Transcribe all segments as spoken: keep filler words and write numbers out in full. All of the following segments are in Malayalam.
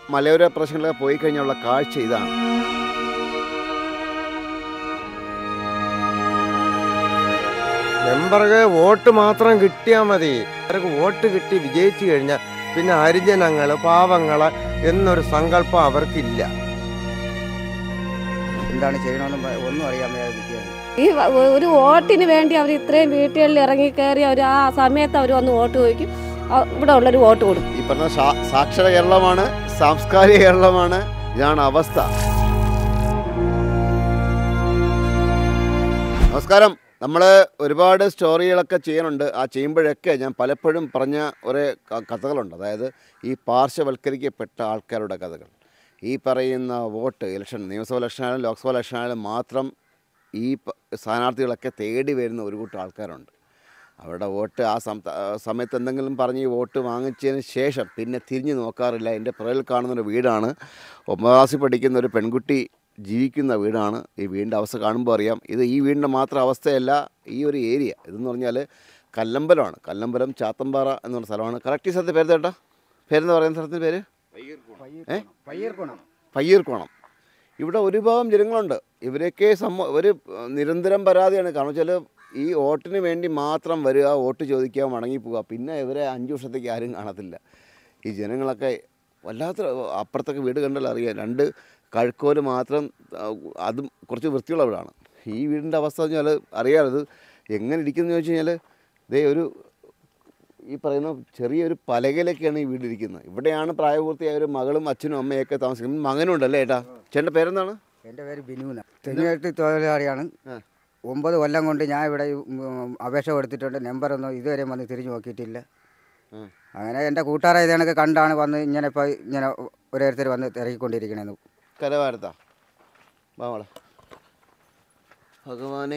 മലയോര പ്രദേശങ്ങളിലൊക്കെ പോയി കഴിഞ്ഞുള്ള കാഴ്ച ഇതാണ്. മെമ്പർക്ക് വോട്ട് മാത്രം കിട്ടിയാൽ മതി. അവർക്ക് വോട്ട് കിട്ടി വിജയിച്ചു കഴിഞ്ഞാൽ പിന്നെ ഹരിജനങ്ങൾ പാവങ്ങൾ എന്നൊരു സങ്കല്പം അവർക്കില്ല. എന്താണ് ചെയ്യണമെന്ന് ഒന്നും അറിയാൻ വയ്യാതിരിക്കുകയാണ്. ഈ ഒരു വോട്ടിന് വേണ്ടി അവർ ഇത്രയും വീട്ടുകളിൽ ഇറങ്ങി കയറി അവർ ആ സമയത്ത് അവർ വന്ന് വോട്ട് ചോദിക്കും, ഇവിടെ ഉള്ളൊരു വോട്ട് കൊടുക്കും. ഈ പറഞ്ഞ സാക്ഷര കേരളമാണ്, സാംസ്കാരിക കേരളമാണ്. ഇതാണ് അവസ്ഥ. നമസ്കാരം. നമ്മൾ ഒരുപാട് സ്റ്റോറികളൊക്കെ ചെയ്യാനുണ്ട്. ആ ചെയ്യുമ്പോഴൊക്കെ ഞാൻ പലപ്പോഴും പറഞ്ഞ കുറേ കഥകളുണ്ട്. അതായത് ഈ പാർശ്വവൽക്കരിക്കപ്പെട്ട ആൾക്കാരുടെ കഥകൾ. ഈ പറയുന്ന വോട്ട് ഇലക്ഷൻ, നിയമസഭാ ഇലക്ഷനായാലും ലോക്സഭാ ഇലക്ഷനായാലും മാത്രം ഈ സ്ഥാനാർത്ഥികളൊക്കെ തേടി വരുന്ന ഒരു കൂട്ടം ആൾക്കാരുണ്ട്. അവരുടെ വോട്ട് ആ സമയത്ത് എന്തെങ്കിലും പറഞ്ഞ് ഈ വോട്ട് വാങ്ങിച്ചതിന് ശേഷം പിന്നെ തിരിഞ്ഞു നോക്കാറില്ല. എൻ്റെ പുറകിൽ കാണുന്നൊരു വീടാണ്, ഒമ്പതാം ക്ലാസ്സിൽ പഠിക്കുന്ന ഒരു പെൺകുട്ടി ജീവിക്കുന്ന വീടാണ്. ഈ വീടിൻ്റെ അവസ്ഥ കാണുമ്പോൾ അറിയാം. ഇത് ഈ വീടിൻ്റെ മാത്രം അവസ്ഥയല്ല, ഈ ഒരു ഏരിയ ഇതെന്ന് പറഞ്ഞാൽ കല്ലമ്പലമാണ്. കല്ലമ്പലം ചാത്തമ്പാറ എന്ന് പറഞ്ഞ സ്ഥലമാണ്. കറക്റ്റ് ഈ സ്ഥലത്ത് പേര് ചേട്ടാ, പേരെന്ന് പറയുന്ന സ്ഥലത്തിൻ്റെ പേര് ഏ പയ്യീർക്കോണം. ഇവിടെ ഒരു ഭാഗം ജനങ്ങളുണ്ട്. ഇവരൊക്കെ സമ ഒരു നിരന്തരം പരാതിയാണ്. കാരണം വെച്ചാൽ ഈ വോട്ടിന് വേണ്ടി മാത്രം വരിക, വോട്ട് ചോദിക്കുക, മടങ്ങിപ്പോവുക. പിന്നെ ഇവരെ അഞ്ച് വർഷത്തേക്ക് ആരും കാണത്തില്ല. ഈ ജനങ്ങളൊക്കെ വല്ലാത്ത, അപ്പുറത്തൊക്കെ വീട് കണ്ടാൽ അറിയാം, രണ്ട് കഴുക്കോല് മാത്രം, അതും കുറച്ച് വൃത്തിയുള്ള വീടാണ്. ഈ വീടിൻ്റെ അവസ്ഥ എന്ന് പറഞ്ഞാൽ അറിയാമത് എങ്ങനെ ഇരിക്കുന്നതെന്ന് ചോദിച്ചു കഴിഞ്ഞാൽ ഇതേ ഒരു ഈ പറയുന്ന ചെറിയൊരു പലകയിലൊക്കെയാണ് ഈ വീടിരിക്കുന്നത്. ഇവിടെയാണ് പ്രായപൂർത്തിയായ ഒരു മകളും അച്ഛനും അമ്മയൊക്കെ താമസിക്കുന്നത്. മകനുണ്ടല്ലേ ഏട്ടാ? ചേട്ടൻ്റെ പേരെന്താണ്? എൻ്റെ പേര് ബിനു. തെങ്ങേട്ട് തൊഴിലാളിയാണ്. ഒമ്പത് കൊല്ലം കൊണ്ട് ഞാൻ ഇവിടെ അപേക്ഷ കൊടുത്തിട്ടുണ്ട്. നമ്പറൊന്നും ഇതുവരെ വന്ന് തിരിഞ്ഞു നോക്കിയിട്ടില്ല. അങ്ങനെ എൻ്റെ കൂട്ടുകാരെ ഇതേണൊക്കെ കണ്ടാണ് വന്ന് ഇങ്ങനെ ഇപ്പോൾ ഇങ്ങനെ ഓരോരുത്തർ വന്ന് തിരക്കിക്കൊണ്ടിരിക്കണേന്ന്. കരവാരത്താ മോളെ ഭഗവാനെ.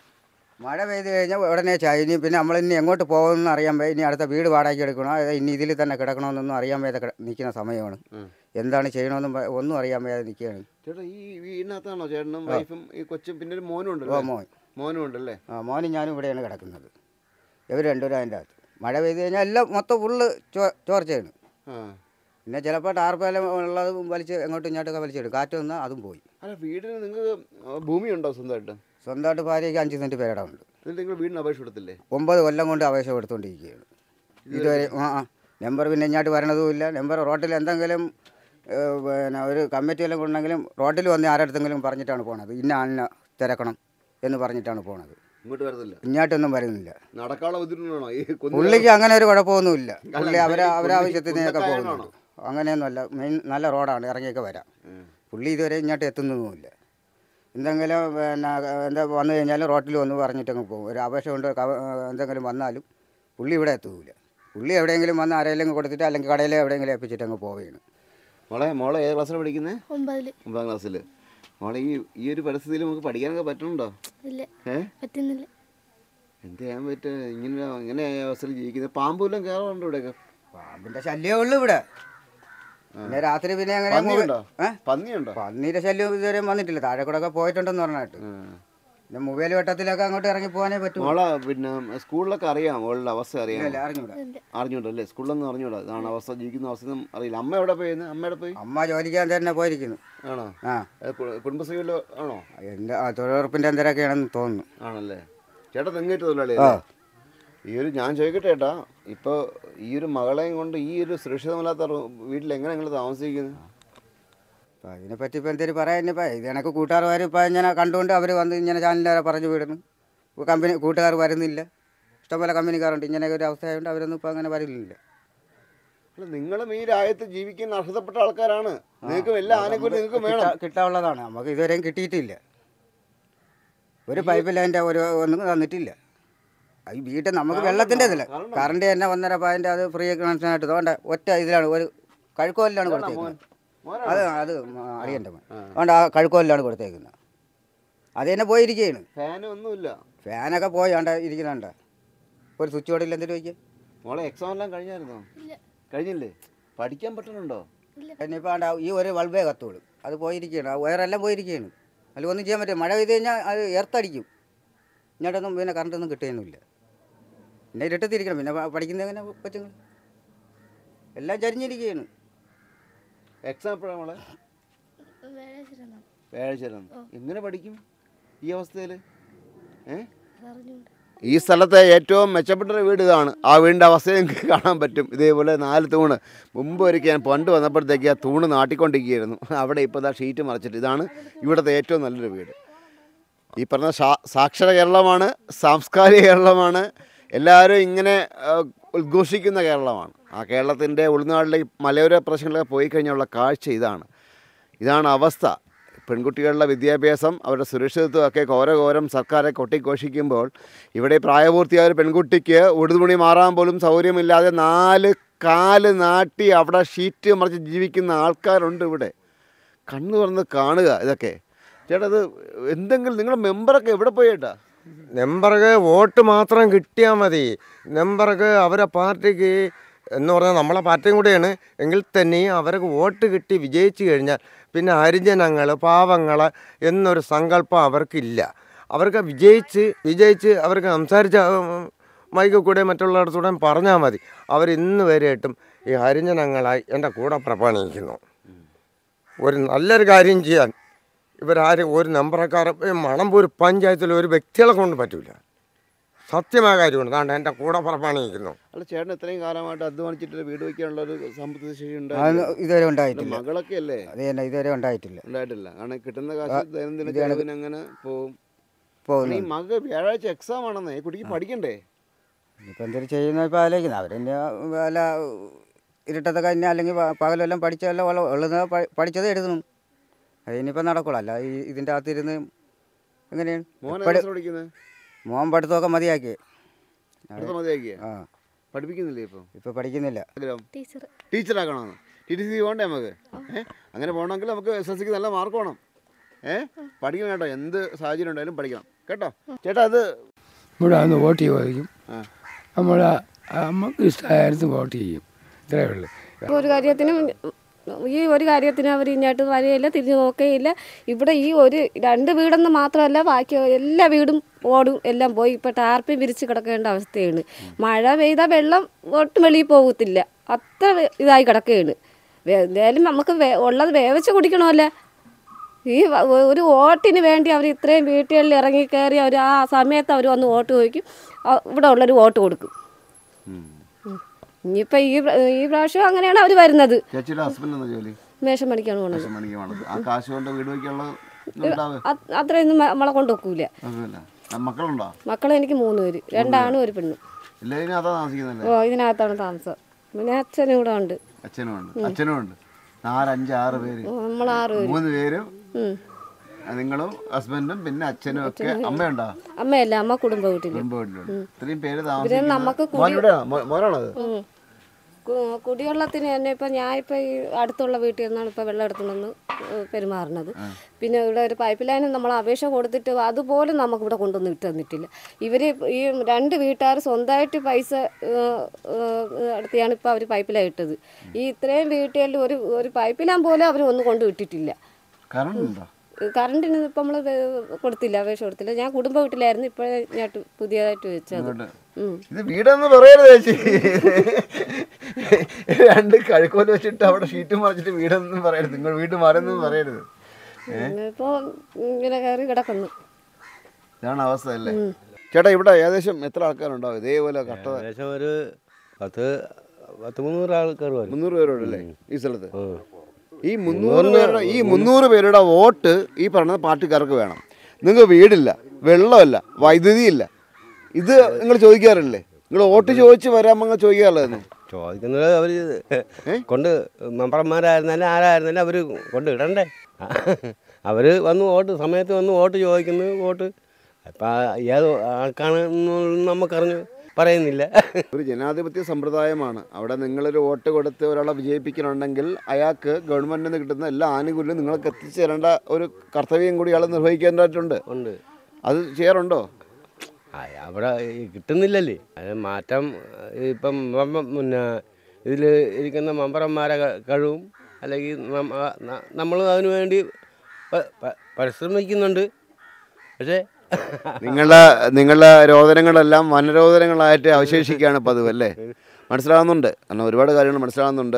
മഴ പെയ്ത് കഴിഞ്ഞാൽ ഉടനെ ചായ. ഇനി പിന്നെ നമ്മൾ ഇനി എങ്ങോട്ട് പോകുമെന്ന് അറിയാൻ വയ്യ. ഇനി അടുത്ത വീട് വാടകയ്ക്ക് എടുക്കണോ, ഇനി ഇതിൽ തന്നെ കിടക്കണമെന്നൊന്നും അറിയാൻ വയ്യാതെ നിൽക്കുന്ന സമയമാണ്. എന്താണ് ചെയ്യണമെന്നും ഒന്നും അറിയാൻ വയ്യാതെ നിൽക്കുകയാണ്. ചേട്ടാ ഈ വീടിനകത്താണോ ചേട്ടനും വൈഫും ഈ കൊച്ചും പിന്നെ ഒരു മോനും ഉണ്ടല്ലോ? മോൻ മോനും ഉണ്ടല്ലേ? ആ മോനും ഞാനും ഇവിടെയാണ് കിടക്കുന്നത്. ഇവർ രണ്ടുപേരും അതിൻ്റെ അകത്ത്. മഴ പെയ്ത് കഴിഞ്ഞാൽ എല്ലാം മൊത്തം ഫുള്ള് ചോ ചോർച്ചയാണ്. പിന്നെ ചിലപ്പോൾ ടാർപ്പാലം ഉള്ളത് വലിച്ച് എങ്ങോട്ടും ഇങ്ങോട്ടൊക്കെ വലിച്ചിടും. കാറ്റ് വന്നാൽ അതും പോയി. അല്ല, വീടിന് നിങ്ങൾക്ക് ഭൂമിയുണ്ടോ സ്വന്തമായിട്ട്? സ്വന്തമായിട്ട് ഭാര്യയ്ക്ക് അഞ്ച് സെൻറ്റ് പേരിടമുണ്ട്. എന്നിട്ട് നിങ്ങൾ വീടിന് അപേക്ഷ കൊടുത്തില്ലേ? ഒമ്പത് കൊല്ലം കൊണ്ട് അപേക്ഷ കൊടുത്തുകൊണ്ടിരിക്കുകയാണ് ഇതുവരെ. ആ ആ നമ്പർ പിന്നെ ഇങ്ങോട്ട് വരണതുമില്ല. നമ്പർ റോട്ടിൽ എന്തെങ്കിലും പിന്നെ ഒരു കമ്മിറ്റി എല്ലാം ഉണ്ടെങ്കിലും റോട്ടിൽ വന്ന് ആരടുത്തെങ്കിലും പറഞ്ഞിട്ടാണ് പോണത്. ഇന്ന ആളിനെ തിരക്കണം എന്ന് പറഞ്ഞിട്ടാണ് പോണത്. ഇങ്ങോട്ട് വരുന്നില്ല, ഇങ്ങോട്ടൊന്നും വരുന്നില്ല. നടക്കാനുള്ള ബുദ്ധിമുട്ടാണോ? പുള്ളിക്ക് അങ്ങനെ ഒരു കുഴപ്പമൊന്നുമില്ല. പുള്ളി അവരെ അവരാവശ്യത്തിനൊക്കെ പോകുന്നുണ്ട്. അങ്ങനെയൊന്നുമല്ല. മെയിൻ നല്ല റോഡാണ്, ഇറങ്ങിയൊക്കെ വരാം. പുള്ളി ഇതുവരെ ഇങ്ങോട്ട് എത്തുന്നതുമില്ല. എന്തെങ്കിലും പിന്നെ എന്താ വന്നു കഴിഞ്ഞാലും റോട്ടിൽ വന്ന് പറഞ്ഞിട്ടങ്ങ് പോകും. ഒരു അപേക്ഷ കൊണ്ട് എന്തെങ്കിലും വന്നാലും പുള്ളി ഇവിടെ എത്തൂല. പുള്ളി എവിടെയെങ്കിലും വന്ന് ആരെങ്കിലും കൊടുത്തിട്ട് അല്ലെങ്കിൽ കടയിൽ എവിടെയെങ്കിലും ഏൽപ്പിച്ചിട്ട് അങ്ങ് പോവുകയാണ്. മോളെ മോളെ ഏത് ക്ലാസ്സിലാണ് പഠിക്കുന്നത്? ഒമ്പതിൽ. ഒമ്പതാം ക്ലാസ്സിൽ. മോളെ ഈ ഈ ഒരു പരിസ്ഥിതിയിൽ നമുക്ക് പഠിക്കാനൊക്കെ പറ്റുന്നുണ്ടോ? ഇല്ല, ഏ പറ്റുന്നില്ല. എന്ത് ചെയ്യാൻ പറ്റുക? ഇങ്ങനെ ഇങ്ങനെ അവസ്ഥയിൽ ജീവിക്കുന്നത്. പാമ്പെല്ലാം കയറാറുണ്ട് ഇവിടെയൊക്കെ? പാമ്പിൻ്റെ ശല്യമേ ഉള്ളൂ ഇവിടെ. പിന്നെ രാത്രി പിന്നെ അങ്ങനെ പന്നിയുണ്ടോ? പന്നീൻ്റെ ശല്യം ഇതുവരെ വന്നിട്ടില്ല. താഴെ കൂടെ ഒക്കെ പോയിട്ടുണ്ടെന്ന് പറഞ്ഞിട്ട്. പിന്നെ മൊബൈൽ വട്ടത്തിലൊക്കെ അങ്ങോട്ട് ഇറങ്ങി പോകാനേ പറ്റും. മോളെ പിന്നെ സ്കൂളിലൊക്കെ അറിയാം, മോളുടെ അവസ്ഥ അറിയാം? അറിഞ്ഞൂടാ. അറിഞ്ഞൂടല്ലേ? സ്കൂളിലൊന്നും അറിഞ്ഞൂടാ. ഇതാണ് അവസ്ഥ, ജീവിക്കുന്ന അവസ്ഥ അറിയില്ല. അമ്മ എവിടെ പോയി? അമ്മയുടെ പോയി അമ്മ ജോലിക്കാൻ തന്നെ പോയിരിക്കുന്നു. ആണോ? ആ, കുടുംബശ്രീയിലോ ആണോ? എൻ്റെ തൊഴിലുറപ്പിൻ്റെ എന്തൊക്കെയാണെന്ന് തോന്നുന്നു. ആണല്ലേ? ചേട്ടാ തെങ്ങേറ്റ് തൊഴിലാളി. ഈ ഒരു ഞാൻ ചോദിക്കട്ടെ ചേട്ടാ, ഇപ്പോൾ ഈ ഒരു മകളെയും കൊണ്ട് ഈ ഒരു സുരക്ഷിതമല്ലാത്ത വീട്ടിൽ എങ്ങനെ നിങ്ങൾ താമസിക്കുന്നത്? അപ്പം അതിനെപ്പറ്റി ഇപ്പം എന്തെങ്കിലും പറയാൻ ഇപ്പം ഇത് കണക്ക് കൂട്ടുകാർ ഇപ്പം ഇങ്ങനെ കണ്ടുകൊണ്ട് അവർ വന്ന് ഇങ്ങനെ ചാനലിൽ പറഞ്ഞു വിടുന്നു. കമ്പനി കൂട്ടുകാർ വരുന്നില്ല. ഇഷ്ടംപോലെ കമ്പനിക്കാരുണ്ട്. ഇങ്ങനെ ഒരു അവസ്ഥയായതുകൊണ്ട് അവരൊന്നും ഇപ്പം അങ്ങനെ വരില്ല. അല്ല, നിങ്ങളും ഈ രാജ്യത്ത് ജീവിക്കാൻ അർഹതപ്പെട്ട ആൾക്കാരാണ്. നിങ്ങൾക്കും എല്ലാ ആനുകൂല്യം നിങ്ങൾക്ക് വേണം. കിട്ടാനുള്ളതാണ്. നമുക്ക് ഇതുവരെയും കിട്ടിയിട്ടില്ല. ഒരു പൈപ്പ് ലൈൻ്റെ ഒരു ഒന്നും തന്നിട്ടില്ല. ഈ വീട്ടിൽ നമുക്ക് വെള്ളത്തിൻ്റെ ഇതില്ല. കറണ്ട് തന്നെ ഒന്നര പോയിൻ്റ് അത് ഫ്രീ കണക്ഷനായിട്ട് അതുകൊണ്ട് ഒറ്റ ഇതിലാണ് ഒരു കഴുക്കോലിലാണ് കൊടുത്തേക്കുന്നത്. അത് അത് അറിയണ്ട മോൻ. അതുകൊണ്ട് ആ കഴുക്കോലിലാണ് കൊടുത്തേക്കുന്നത്. അത് തന്നെ പോയിരിക്കുകയാണ്. ഫാനൊന്നുമില്ല. ഫാനൊക്കെ പോയി ആണ്ട ഇരിക്കുന്നുണ്ട്. ഒരു സ്വിച്ച് ബോർഡിൽ എന്തിനു വയ്ക്കുക? മോളെ എക്സാം എല്ലാം കഴിഞ്ഞായിരുന്നോ? കഴിഞ്ഞില്ലേ? പഠിക്കാൻ പറ്റുന്നുണ്ടോ? ഇനിയിപ്പോൾ ആണ്ട ഈ ഒരു ബൾബേ കത്തുള്ളൂ. അത് പോയിരിക്കുകയാണ്. ആ വയറെല്ലാം പോയിരിക്കുകയാണ്. അതിൽ ഒന്നും ചെയ്യാൻ പറ്റില്ല. മഴ പെയ്ത് കഴിഞ്ഞാൽ അത് എർത്തടിക്കും. ഇങ്ങോട്ടൊന്നും പിന്നെ കറണ്ടൊന്നും കിട്ടുകയൊന്നുമില്ല. പിന്നെ ഇരുട്ടത്തിരിക്കണം. പിന്നെ പഠിക്കുന്നതെങ്ങനെ കൊച്ചുങ്ങൾ എല്ലാം ചരിഞ്ഞിരിക്കുകയാണ്. എക്സാം എപ്പോഴാണ് മോളെ? വ്യാഴാഴ്ച. എങ്ങനെ പഠിക്കും ഈ അവസ്ഥയിൽ? ഏ ഈ സ്ഥലത്തെ ഏറ്റവും മെച്ചപ്പെട്ട ഒരു വീട് ഇതാണ്. ആ വീടിൻ്റെ അവസ്ഥ നിങ്ങൾക്ക് കാണാൻ പറ്റും. ഇതേപോലെ നാല് തൂണ്. മുമ്പ് ഒരിക്കൽ ഞാൻ പണ്ട് വന്നപ്പോഴത്തേക്ക് ആ തൂണ് നാട്ടിക്കൊണ്ടിരിക്കുകയായിരുന്നു. അവിടെ ഇപ്പോൾ ഇതാ ഷീറ്റ് മറച്ചിട്ട്. ഇതാണ് ഇവിടുത്തെ ഏറ്റവും നല്ലൊരു വീട്. ഈ പറഞ്ഞ സാക്ഷര കേരളമാണ്, സാംസ്കാരിക കേരളമാണ്, എല്ലാവരും ഇങ്ങനെ ഉദ്ഘോഷിക്കുന്ന കേരളമാണ്. ആ കേരളത്തിൻ്റെ ഉൾനാട്ടിലേക്ക് മലയോര പ്രദേശങ്ങളിലൊക്കെ പോയി കഴിഞ്ഞുള്ള കാഴ്ച ഇതാണ്. ഇതാണ് അവസ്ഥ. പെൺകുട്ടികളുടെ വിദ്യാഭ്യാസം, അവരുടെ സുരക്ഷിതത്വമൊക്കെ ഘോരഘോരം സർക്കാരെ കൊട്ടിഘോഷിക്കുമ്പോൾ ഇവിടെ പ്രായപൂർത്തിയായ ഒരു പെൺകുട്ടിക്ക് ഉടുതുണി മാറാൻ പോലും സൗകര്യമില്ലാതെ നാല് കാല് നാട്ടി അവിടെ ഷീറ്റ് മറിച്ച് ജീവിക്കുന്ന ആൾക്കാരുണ്ട് ഇവിടെ. കണ്ണു തുറന്ന് കാണുക ഇതൊക്കെ. ചേട്ടാ, അത് എന്തെങ്കിലും നിങ്ങളുടെ മെമ്പറൊക്കെ എവിടെ പോയേട്ടാ? മെമ്പർക്ക് വോട്ട് മാത്രം കിട്ടിയാൽ മതി. മെമ്പർക്ക് അവരെ പാർട്ടിക്ക് എന്ന് പറഞ്ഞാൽ നമ്മളെ പാർട്ടിയും കൂടെയാണ് എങ്കിൽ തന്നെയും അവർക്ക് വോട്ട് കിട്ടി വിജയിച്ചു കഴിഞ്ഞാൽ പിന്നെ ഹരിജനങ്ങൾ, പാവങ്ങൾ എന്നൊരു സങ്കല്പം അവർക്കില്ല. അവർക്ക് വിജയിച്ച് വിജയിച്ച് അവർക്ക് സംസാരിച്ച മൈക്കിൽ കൂടെ മറ്റുള്ളവരുടെ പറഞ്ഞാൽ മതി. അവർ ഇന്ന് വരെയായിട്ടും ഈ ഹരിജനങ്ങളായി എൻ്റെ കൂടെ പ്രമാണിക്കുന്നു. ഒരു നല്ലൊരു കാര്യം ചെയ്യാൻ ഇവരാരും ഒരു നമ്പറക്കാർ മണമ്പൂർ പഞ്ചായത്തിൽ ഒരു വ്യക്തികളെ കൊണ്ട് പറ്റില്ല. സത്യമായ കാര്യമാണ്. അതാണ് എൻ്റെ കൂടെ പ്രമാണിക്കുന്നു. അല്ല, ചേട്ടൻ ഇത്രയും കാലമായിട്ട് അധ്വാനിച്ചിട്ട് വീട് വയ്ക്കാനുള്ള ഒരു സാമ്പത്തിക ശേഷി ഇതുവരെ ഉണ്ടായിട്ടില്ല. മകളൊക്കെ അല്ലേ? അത് തന്നെ, ഇതുവരെ ഉണ്ടായിട്ടില്ല. ഉണ്ടായിട്ടില്ല. കാരണം കിട്ടുന്ന കാശ് ദൈനംദിന ചെലവിന് അങ്ങനെ പോവും. ഈ മകൾ വ്യാഴാഴ്ച എക്സാം ആണെന്നേ, കുട്ടിക്ക് പഠിക്കണ്ടേ? ഇപ്പം എന്തൊരു ചെയ്യുന്ന ഇപ്പം ആലോചിക്കുന്നത്. അവരെന്നെ വല്ല ഇരുട്ടത്തൊക്കെ തന്നെ അല്ലെങ്കിൽ പകലെല്ലാം പഠിച്ചതെല്ലാം ഉള്ളത് പഠിച്ചത് എഴുതണം. അതിനിപ്പോൾ നടക്കുള്ളൂ. അല്ല ഈ ഇതിൻ്റെ അകത്തിരുന്ന് എങ്ങനെയാണ്? മോൻ പഠിത്തമൊക്കെ മതിയാക്കി. ആ, പഠിപ്പിക്കുന്നില്ലേ ഇപ്പോൾ? ഇപ്പം പഠിക്കുന്നില്ല. ടീച്ചറാക്കണമെന്ന് ടി ടി സി പോകണ്ടേ നമുക്ക്? ഏഹ് അങ്ങനെ പോകണമെങ്കിൽ നമുക്ക് എസ് എസ് സിക്ക് നല്ല മാർക്ക് വേണം. ഏഹ് പഠിക്കണം കേട്ടോ. എന്ത് സാഹചര്യം ഉണ്ടായാലും പഠിക്കണം കേട്ടോ. ചേട്ടാ, അത് ഇവിടെ വന്ന് വോട്ട് ചോദിക്കും. നമ്മൾ നമുക്ക് ഇഷ്ടമായിരുന്നു വോട്ട് ചെയ്യും. ഇത്രയേ ഉള്ളൂ. ഒരു കാര്യത്തിനും ഈ ഒരു കാര്യത്തിനും അവർ ഇങ്ങോട്ട് വരികയില്ല, തിരിഞ്ഞു നോക്കുകയില്ല. ഇവിടെ ഈ ഒരു രണ്ട് വീടെന്ന് മാത്രമല്ല, ബാക്കി എല്ലാ വീടും ഓടും എല്ലാം പോയി. ഇപ്പോൾ ടാർപ്പി വിരിച്ച് കിടക്കേണ്ട അവസ്ഥയാണ്. മഴ പെയ്താൽ വെള്ളം ഒട്ടും വെളിയിൽ പോകത്തില്ല. അത്ര ഇതായി കിടക്കുകയാണ്. എന്തായാലും നമുക്ക് ഉള്ളത് വേവിച്ച് കുടിക്കണമല്ലോ. ഈ ഒരു വോട്ടിന് വേണ്ടി അവർ ഇത്രയും വീട്ടുകളിൽ ഇറങ്ങി കയറി അവർ ആ സമയത്ത് അവർ വന്ന് വോട്ട് ചോദിക്കും. ഇവിടെ ഉള്ളൊരു വോട്ട് കൊടുക്കും. ഇനിയിപ്പോൾ ഈ ഈ പ്രാവശ്യം അങ്ങനെയാണ് അവർ വരുന്നത്. മേശം പണിക്കാണ് പോകുന്നത്. അത്രയൊന്നും നമ്മളെ കൊണ്ട് വെക്കൂല. മക്കൾ എനിക്ക് മൂന്ന് പേര്, രണ്ടാണും ഒരു പെണ്ണും. ഓ, ഇതിനകത്താണ് താമസം. പിന്നെ അച്ഛനും കൂടെ ഉണ്ട്. നമ്മളാറ് പേര്. നിങ്ങളും ഹസ്ബൻഡും പിന്നെ അച്ഛനും ഒക്കെ. അമ്മയുണ്ടോ? അമ്മയല്ല, അമ്മ കുടുംബ വീട്ടില്. നമുക്ക് കുടിവെള്ളത്തിന് തന്നെ ഇപ്പം ഞാൻ ഇപ്പം ഈ അടുത്തുള്ള വീട്ടിൽ നിന്നാണ് ഇപ്പം വെള്ളം എടുത്തുകൊണ്ടെന്ന് പെരുമാറുന്നത്. പിന്നെ ഇവിടെ ഒരു പൈപ്പ് ലൈനും നമ്മൾ അപേക്ഷ കൊടുത്തിട്ട് അതുപോലെ നമുക്കിവിടെ കൊണ്ടുവന്ന് ഇട്ട് തന്നിട്ടില്ല. ഇവർ ഈ രണ്ട് വീട്ടുകാർ സ്വന്തമായിട്ട് പൈസ അടുത്തെയാണ് ഇപ്പോൾ അവർ പൈപ്പ് ലൈൻ ഇട്ടത്. ഈ ഇത്രയും വീട്ടുകളിൽ ഒരു ഒരു പൈപ്പ് ലൈൻ പോലും അവർ ഒന്നും കൊണ്ട് ഇട്ടിട്ടില്ല. കറണ്ടിന് ഇപ്പം നമ്മൾ കൊടുത്തില്ല, അപേക്ഷ കൊടുത്തില്ല. ഞാൻ കുടുംബ വീട്ടിലായിരുന്നു, ഇപ്പോഴേ ഞാൻ പുതിയതായിട്ട് വെച്ചത്. ഇത് വീടെന്ന് പറയരുത് ചേച്ചി. രണ്ട് കഴുക്കോല് വെച്ചിട്ട് അവിടെ ഷീറ്റ് മറിച്ചിട്ട് വീടെന്ന് പറയരുത്. നിങ്ങൾ വീട് മാറുന്നത് പറയരുത്. ഇപ്പോൾ ഇങ്ങനെ കയറി കിടക്കുന്നു. ഇതാണ് അവസ്ഥ അല്ലേ? ചേട്ടാ, ഇവിടെ ഏകദേശം എത്ര ആൾക്കാരുണ്ടാവും ഇതേപോലെ കട്ട? ഏകദേശം ഒരു പത്ത് പത്ത് മുന്നൂറ് ആൾക്കാർ വരും. മുന്നൂറ് പേരോടല്ലേ ഈ സ്ഥലത്ത്? ഈ മുന്നൂറ് പേരുടെ ഈ മുന്നൂറ് പേരുടെ വോട്ട് ഈ പറഞ്ഞ പാർട്ടിക്കാർക്ക് വേണം. നിങ്ങൾക്ക് വീടില്ല, വെള്ളമില്ല, വൈദ്യുതിയില്ല. ഇത് നിങ്ങൾ ചോദിക്കാറില്ലേ? നിങ്ങൾ വോട്ട് ചോദിച്ച് വരാമോ ചോദിക്കാറില്ലായിരുന്നു? ചോദിക്കുന്നത് അവർ കൊണ്ട് മെമ്പർമാരായിരുന്നാലും ആരായിരുന്നാലും അവർ കൊണ്ട് ഇടണ്ടേ. അവർ വന്ന് വോട്ട് സമയത്ത് വന്ന് വോട്ട് ചോദിക്കുന്നത് വോട്ട് അപ്പം ഏത് ആൾക്കാണെന്ന് നമുക്കറിഞ്ഞു പറയുന്നില്ല. ഒരു ജനാധിപത്യ സമ്പ്രദായമാണ്. അവിടെ നിങ്ങളൊരു വോട്ട് കൊടുത്ത് ഒരാളെ വിജയിപ്പിക്കണമെങ്കിൽ അയാൾക്ക് ഗവൺമെൻറ്റിൽ നിന്ന് കിട്ടുന്ന എല്ലാ ആനുകൂല്യവും നിങ്ങൾക്ക് എത്തിച്ചു തരേണ്ട ഒരു കർത്തവ്യം കൂടി അയാൾ നിർവഹിക്കേണ്ടതായിട്ടുണ്ട്. ഉണ്ട്. അത് ചെയ്യാറുണ്ടോ? അവിടെ കിട്ടുന്നില്ലല്ലേ. അത് മാറ്റം ഇപ്പം പിന്നെ ഇതിൽ ഇരിക്കുന്ന മെമ്പർമാരെ കഴിവും അല്ലെങ്കിൽ നമ്മൾ അതിനു വേണ്ടി പരിശ്രമിക്കുന്നുണ്ട്. പക്ഷേ നിങ്ങളുടെ നിങ്ങളുടെ രോദനങ്ങളെല്ലാം വനരോദനങ്ങളായിട്ട് അവശേഷിക്കുകയാണ് പതിവ് അല്ലേ? മനസ്സിലാകുന്നുണ്ട്. കാരണം ഒരുപാട് കാര്യങ്ങൾ മനസ്സിലാകുന്നുണ്ട്.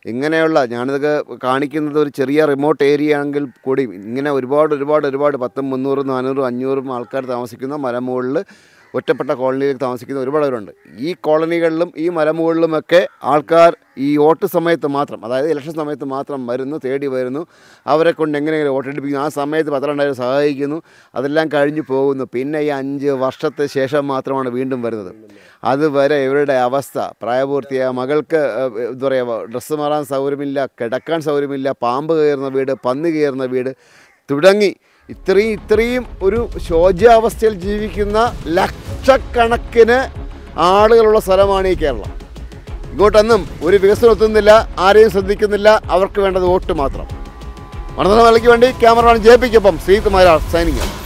ഇങ്ങനെയുള്ള ഞാനിതൊക്കെ കാണിക്കുന്നത് ഒരു ചെറിയ റിമോട്ട് ഏരിയ ആണെങ്കിൽ കൂടി ഇങ്ങനെ ഒരുപാട് ഒരുപാട് ഒരുപാട് പത്തും മുന്നൂറും നാനൂറും അഞ്ഞൂറും ആൾക്കാർ താമസിക്കുന്ന മലമുകളിൽ ഒറ്റപ്പെട്ട കോളനിയിൽ താമസിക്കുന്ന ഒരുപാട് പേരുണ്ട്. ഈ കോളനികളിലും ഈ മലമുകളിലുമൊക്കെ ആൾക്കാർ ഈ വോട്ട് സമയത്ത് മാത്രം, അതായത് ഇലക്ഷൻ സമയത്ത് മാത്രം വരുന്നു, തേടി വരുന്നു, അവരെ കൊണ്ട് എങ്ങനെയെങ്കിലും വോട്ടെടുപ്പിക്കുന്നു. ആ സമയത്ത് പത്രമുണ്ടായാലും സഹായിക്കുന്നു, അതെല്ലാം കഴിഞ്ഞു പോകുന്നു. പിന്നെ ഈ അഞ്ച് വർഷത്തെ ശേഷം മാത്രമാണ് വീണ്ടും വരുന്നത്. അതുവരെ ഇവരുടെ അവസ്ഥ, പ്രായപൂർത്തിയായ മകൾക്ക് എന്താ പറയുക, ഡ്രസ്സ് മാറാൻ സൗകര്യമില്ല, കിടക്കാൻ സൗകര്യമില്ല, പാമ്പ് കയറുന്ന വീട്, പന്നി കയറുന്ന വീട് തുടങ്ങി ഇത്രയും ഇത്രയും ഒരു ശോച്യാവസ്ഥയിൽ ജീവിക്കുന്ന ലക്ഷക്കണക്കിന് ആളുകളുള്ള സ്ഥലമാണ് ഈ കേരളം. ഇങ്ങോട്ടൊന്നും ഒരു വികസനം എത്തുന്നില്ല, ആരെയും ശ്രദ്ധിക്കുന്നില്ല, അവർക്ക് വേണ്ടത് വോട്ട് മാത്രം. മണത്തല മലയ്ക്ക് വേണ്ടി ക്യാമറമാൻ ജെ പിക്കൊപ്പം ശ്രീകുമാർ സൈനിങ്.